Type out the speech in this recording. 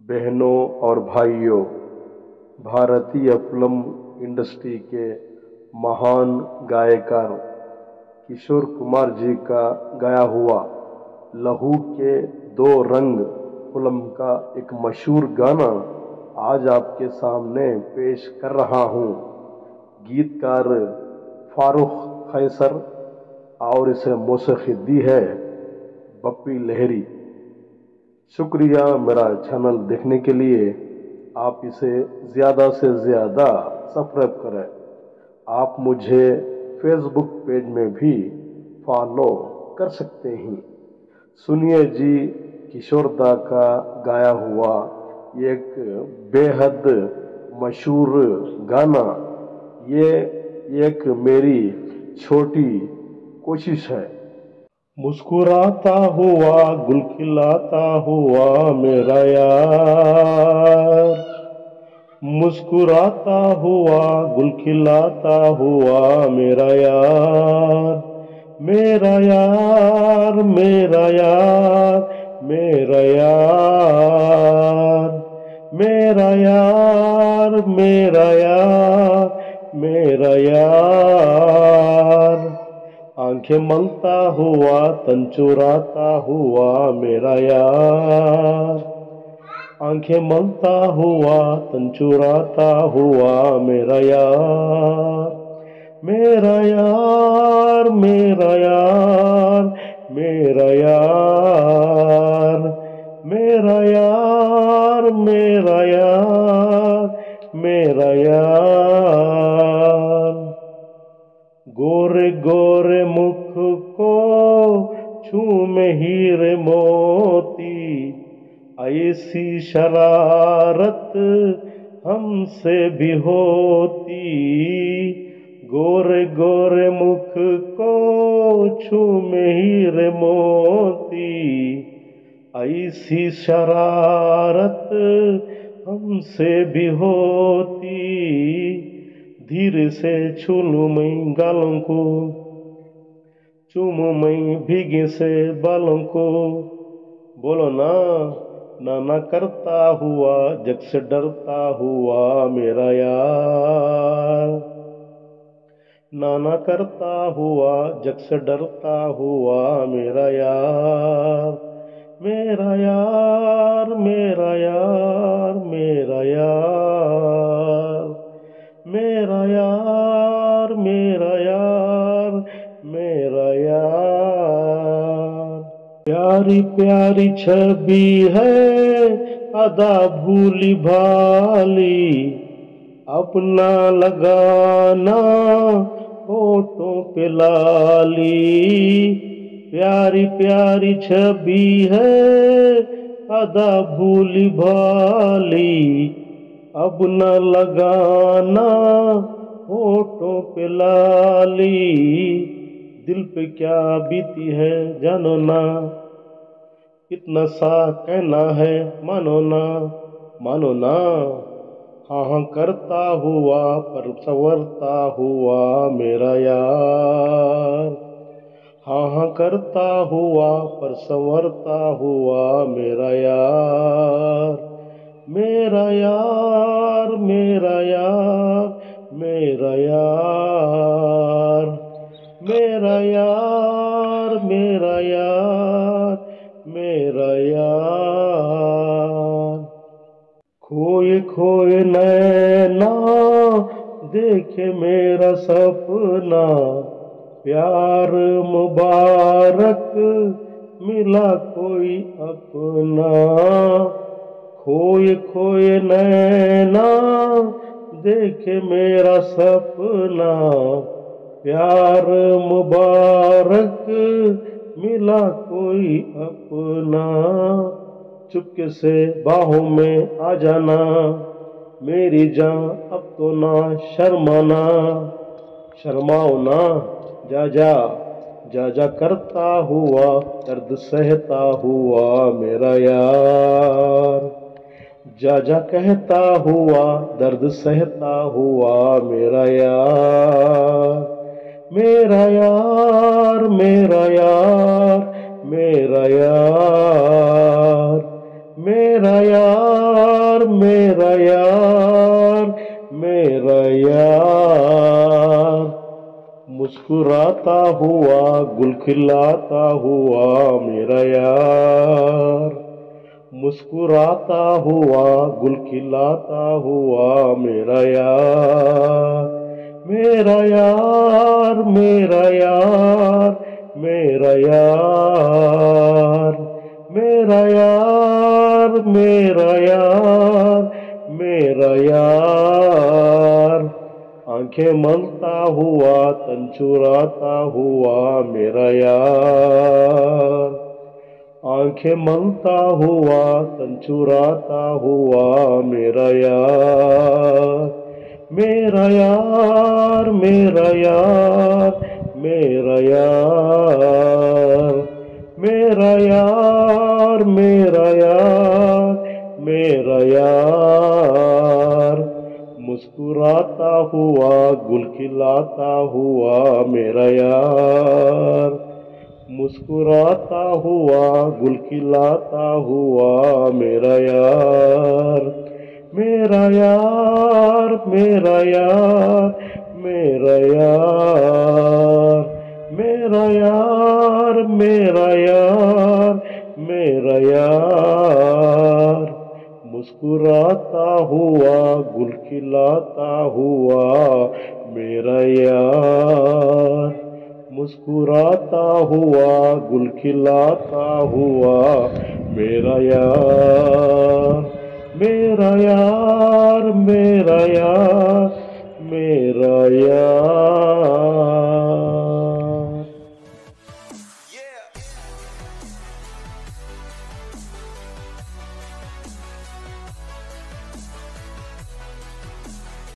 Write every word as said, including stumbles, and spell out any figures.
बहनों और भाइयों, भारतीय फिल्म इंडस्ट्री के महान गायकार किशोर कुमार जी का गाया हुआ लहू के दो रंग फिल्म का एक मशहूर गाना आज आपके सामने पेश कर रहा हूँ। गीतकार फारूक खैसर और इसे मौसीकी दी है बप्पी लहरी। शुक्रिया मेरा चैनल देखने के लिए। आप इसे ज़्यादा से ज़्यादा सब्सक्राइब करें। आप मुझे फेसबुक पेज में भी फॉलो कर सकते हैं। सुनिए जी किशोर दा का गाया हुआ एक बेहद मशहूर गाना। ये एक मेरी छोटी कोशिश है। मुस्कुराता हुआ गुल खिलाता हुआ मेरा यार, मुस्कुराता हुआ गुल खिलाता हुआ मेरा यार, मेरा यार मेरा यार मेरा यार, मेरा यार मेरा यार मेरा यार, आंखें मलता हुआ तन चुराता हुआ मेरा यार, आंखें मलता हुआ तन चुराता हुआ मेरा यार, मेरा यार मेरा यार मेरा यार, मेरा यार मेरा यार मेरा यार। गोरे गोरे मुख को छूमे हीरे मोती, ऐसी शरारत हमसे भी होती। गोरे गोरे मुख को छूमे हीरे मोती, ऐसी शरारत हमसे भी होती। धीरे से छू लूं मैं गालों को, चूमूं मैं भीगे से बालों को। बोलो ना ना ना करता हुआ जग से डरता हुआ मेरा यार, ना ना करता हुआ जग से डरता हुआ मेरा यार, मेरा यार मेरा यार मेरा यार, मेरा यार मेरा यार मेरा यार। प्यारी प्यारी छवि है अदा भूली भाली, अपना लगाना होठों पे लाली। प्यारी प्यारी छवि है अदा भूली भाली, अब न लगाना होठों पे लाली। दिल पे क्या बीती है जानो ना, इतना सा कहना है मानो ना, मानो ना। हाँ हाँ करता हुआ पर संवरता हुआ मेरा यार, हाँ हाँ करता हुआ पर संवरता हुआ मेरा यार, मेरा यार मेरा यार मेरा यार, मेरा यार मेरा यार मेरा यार। खोए खोए नैना देखे मेरा सपना, प्यार मुबारक मिला कोई अपना। खोए खोए नैना देखे मेरा सपना, प्यार मुबारक मिला कोई अपना। चुपके से बाहों में आ जाना मेरी जान, अब तो ना शर्माना, शर्माओ ना। जा जा जा जा करता हुआ दर्द सहता हुआ मेरा यार, जा जा कहता हुआ दर्द सहता हुआ मेरा यार, मेरा यार मेरा यार मेरा यार, मेरा यार मुस्कुराता हुआ गुल खिलाता हुआ मेरा यार, मुस्कुराता हुआ गुल खिलाता हुआ मेरा यार, मेरा यार मेरा यार मेरा यार, मेरा यार मेरा यार मेरा यार, आंखें मलता हुआ तन चुराता हुआ मेरा यार, आंखें मलता हुआ तन चुराता हुआ मेरा यार, मेरा यार मेरा यार मेरा यार, मेरा यार मेरा यार मेरा यार, मुस्कुराता हुआ गुल खिलाता हुआ मेरा यार, मुस्कुराता हुआ गुल खिलाता हुआ मेरा यार, मेरा यार मेरा यार मेरा यार, मेरा यार मेरा यार मेरा यार, मुस्कुराता हुआ गुल खिलाता हुआ मेरा यार, मुस्कुराता हुआ गुल खिलाता हुआ मेरा यार, मेरा यार मेरा यार मेरा यार।